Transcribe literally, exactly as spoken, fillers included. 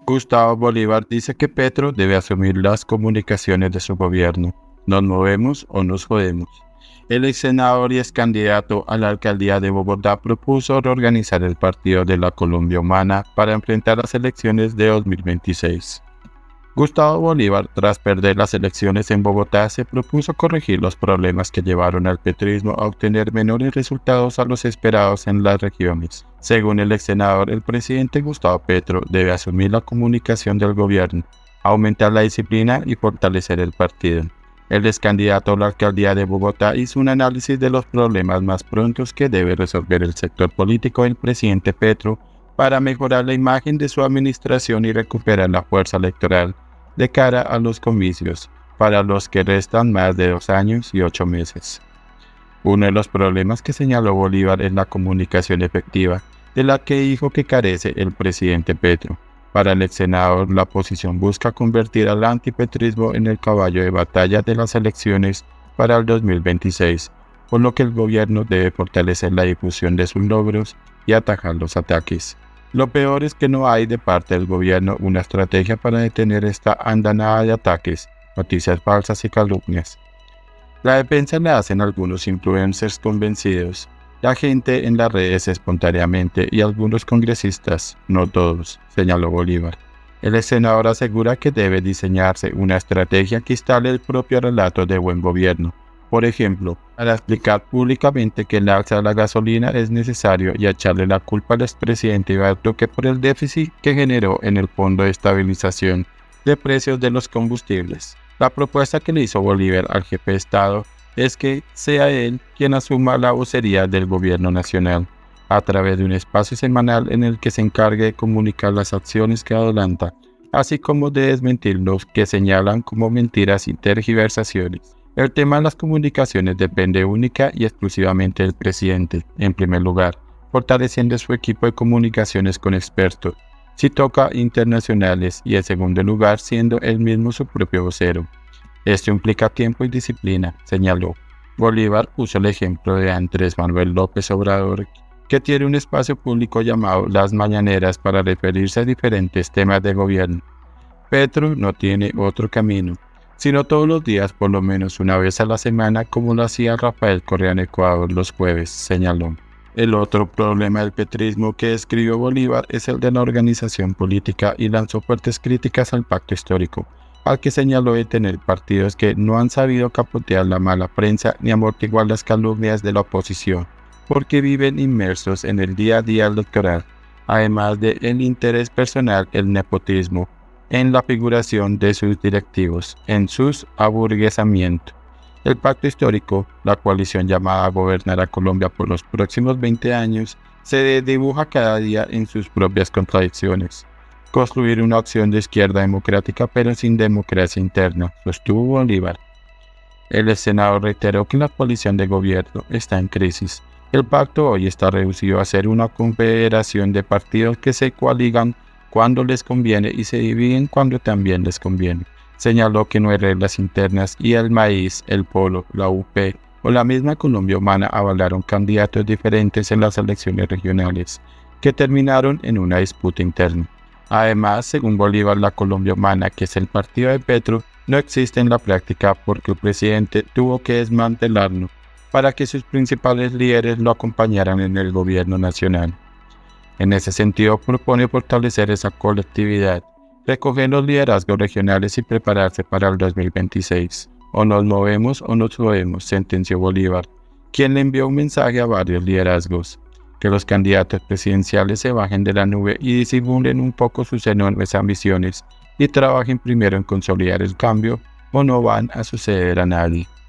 Gustavo Bolívar dice que Petro debe asumir las comunicaciones de su gobierno. ¿Nos movemos o nos jodemos? El ex senador y ex candidato a la alcaldía de Bogotá propuso reorganizar el Partido de la Colombia Humana para enfrentar las elecciones de dos mil veintiséis. Gustavo Bolívar, tras perder las elecciones en Bogotá, se propuso corregir los problemas que llevaron al petrismo a obtener menores resultados a los esperados en las regiones. Según el ex senador, el presidente Gustavo Petro debe asumir la comunicación del gobierno, aumentar la disciplina y fortalecer el partido. El ex candidato a la alcaldía de Bogotá hizo un análisis de los problemas más prontos que debe resolver el sector político del presidente Petro para mejorar la imagen de su administración y recuperar la fuerza electoral de cara a los comicios, para los que restan más de dos años y ocho meses. Uno de los problemas que señaló Bolívar es la comunicación efectiva, de la que dijo que carece el presidente Petro. Para el ex senador, la oposición busca convertir al antipetrismo en el caballo de batalla de las elecciones para el dos mil veintiséis, por lo que el gobierno debe fortalecer la difusión de sus logros y atajar los ataques. Lo peor es que no hay de parte del gobierno una estrategia para detener esta andanada de ataques, noticias falsas y calumnias. La defensa la hacen algunos influencers convencidos, la gente en las redes espontáneamente y algunos congresistas, no todos, señaló Bolívar. El senador asegura que debe diseñarse una estrategia que instale el propio relato de buen gobierno. Por ejemplo, para explicar públicamente que el alza de la gasolina es necesario y echarle la culpa al expresidente Iván Duque por el déficit que generó en el Fondo de Estabilización de Precios de los Combustibles. La propuesta que le hizo Bolívar al jefe de Estado es que sea él quien asuma la vocería del gobierno nacional, a través de un espacio semanal en el que se encargue de comunicar las acciones que adelanta, así como de desmentir los que señalan como mentiras y tergiversaciones. El tema de las comunicaciones depende única y exclusivamente del presidente, en primer lugar, fortaleciendo su equipo de comunicaciones con expertos, si toca internacionales, y en segundo lugar, siendo él mismo su propio vocero. Esto implica tiempo y disciplina, señaló. Bolívar puso el ejemplo de Andrés Manuel López Obrador, que tiene un espacio público llamado Las Mañaneras para referirse a diferentes temas de gobierno. Petro no tiene otro camino, sino todos los días por lo menos una vez a la semana como lo hacía Rafael Correa en Ecuador los jueves, señaló. El otro problema del petrismo que describió Bolívar es el de la organización política y lanzó fuertes críticas al pacto histórico, al que señaló de tener partidos que no han sabido capotear la mala prensa ni amortiguar las calumnias de la oposición, porque viven inmersos en el día a día electoral, además de el interés personal, el nepotismo, en la figuración de sus directivos, en sus aburguesamientos. El pacto histórico, la coalición llamada a gobernar a Colombia por los próximos veinte años, se dibuja cada día en sus propias contradicciones. Construir una opción de izquierda democrática pero sin democracia interna, sostuvo Bolívar. El senador reiteró que la coalición de gobierno está en crisis. El pacto hoy está reducido a ser una confederación de partidos que se coaligan cuando les conviene y se dividen cuando también les conviene. Señaló que no hay reglas internas y el Maíz, el Polo, la U P o la misma Colombia Humana avalaron candidatos diferentes en las elecciones regionales, que terminaron en una disputa interna. Además, según Bolívar, la Colombia Humana, que es el partido de Petro, no existe en la práctica porque el presidente tuvo que desmantelarlo para que sus principales líderes lo acompañaran en el gobierno nacional. En ese sentido, propone fortalecer esa colectividad, recoger los liderazgos regionales y prepararse para el dos mil veintiséis. O nos movemos o nos movemos, sentenció Bolívar, quien le envió un mensaje a varios liderazgos: que los candidatos presidenciales se bajen de la nube y disimulen un poco sus enormes ambiciones y trabajen primero en consolidar el cambio o no van a suceder a nadie.